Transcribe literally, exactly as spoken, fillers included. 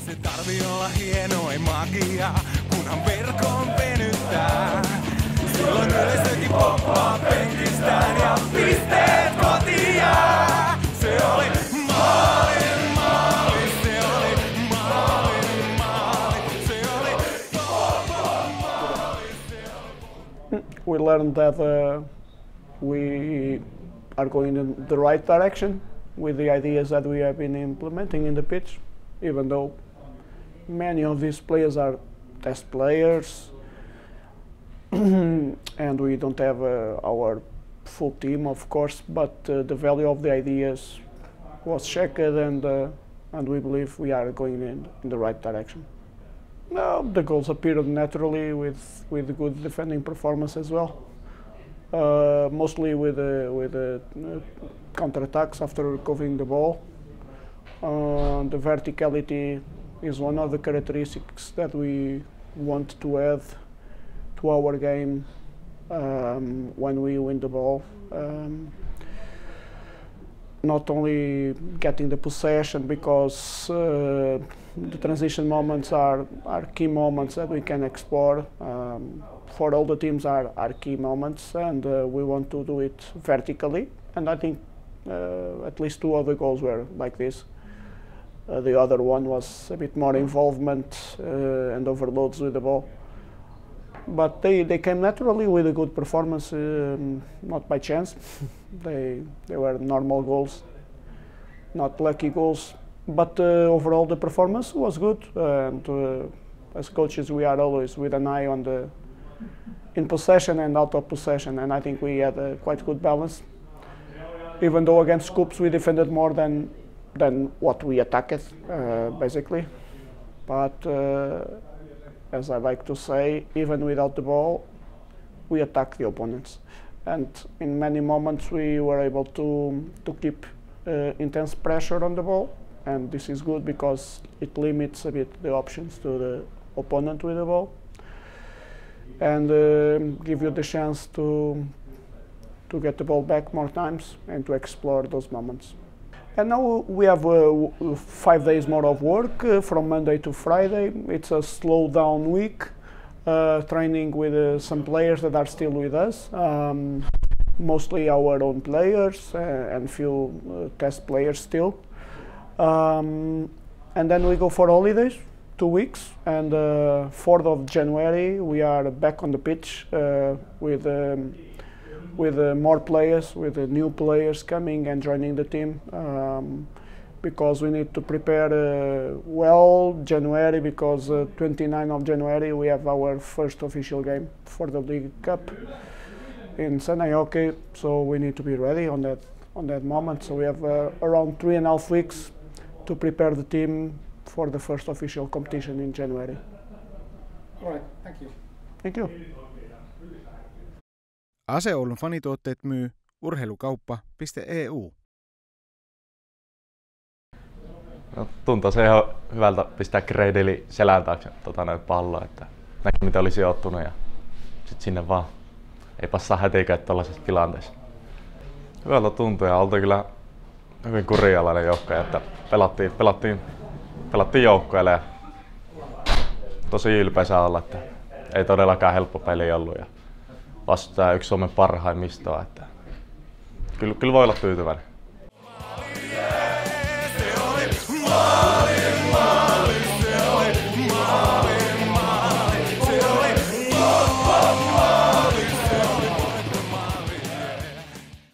Se tarvii olla hienoin magia, kunhan verkon venyttää. Silloin yleisökin poppaa penkistään ja pisteet kotia. Se oli maalin maali, se oli maalin maali, se oli maali, se oli. We learned that uh, we are going in the right direction with the ideas that we have been implementing in the pitch, even though many of these players are test players and we don't have uh, our full team, of course, but uh, the value of the ideas was checked and uh, and we believe we are going in, in the right direction. No, the goals appeared naturally with with good defending performance as well. Uh, mostly with uh, with uh, counter attacks after recovering the ball. Uh, the verticality is one of the characteristics that we want to add to our game um, when we win the ball. Um, not only getting the possession, because uh, the transition moments are, are key moments that we can explore. Um, for all the teams are, are key moments, and uh, we want to do it vertically, and I think uh, at least two of the goals were like this. Uh, the other one was a bit more involvement uh, and overloads with the ball. But they, they came naturally with a good performance, um, not by chance. they, they were normal goals, not lucky goals. But uh, overall the performance was good. Uh, and uh, as coaches we are always with an eye on the in possession and out of possession, and I think we had a quite good balance. Even though against Scoops we defended more than than what we attacked, uh, basically. But uh, as I like to say, even without the ball, we attacked the opponents. And in many moments we were able to, to keep uh, intense pressure on the ball. And this is good because it limits a bit the options to the opponent with the ball. And uh, give you the chance to, to get the ball back more times and to explore those moments. And now we have uh, five days more of work uh, from Monday to Friday. It's a slow down week, uh, training with uh, some players that are still with us, um, mostly our own players uh, and few uh, test players still. Um, and then we go for holidays, two weeks, and uh, fourth of January we are back on the pitch uh, with um, with uh, more players, with uh, new players coming and joining the team, um, because we need to prepare uh, well January, because uh, twenty-ninth of January we have our first official game for the League Cup in Sanaioke, so we need to be ready on that on that moment. So we have uh, around three and a half weeks to prepare the team for the first official competition in January. All right, thank you. Thank you. Aseoulun fanituotteet myy urheilukauppa piste e u. No, tuntuu se ihan hyvältä pistää Kreideli selän taakse tota, näitä palloa, että näki mitä oli sijoittunut ja sit sinne vaan. Ei passaa hätikään tällaisessa tilanteessa. Hyvältä tuntui ja oltiin kyllä hyvin kurinalainen joukkoja, että pelattiin, pelattiin, pelattiin joukkoille ja tosi ylpeä saa olla, että ei todellakaan helppo peli ollut. Ja vastaa yksi Suomen parhaimmista, että kyllä, kyllä voi olla tyytyväinen.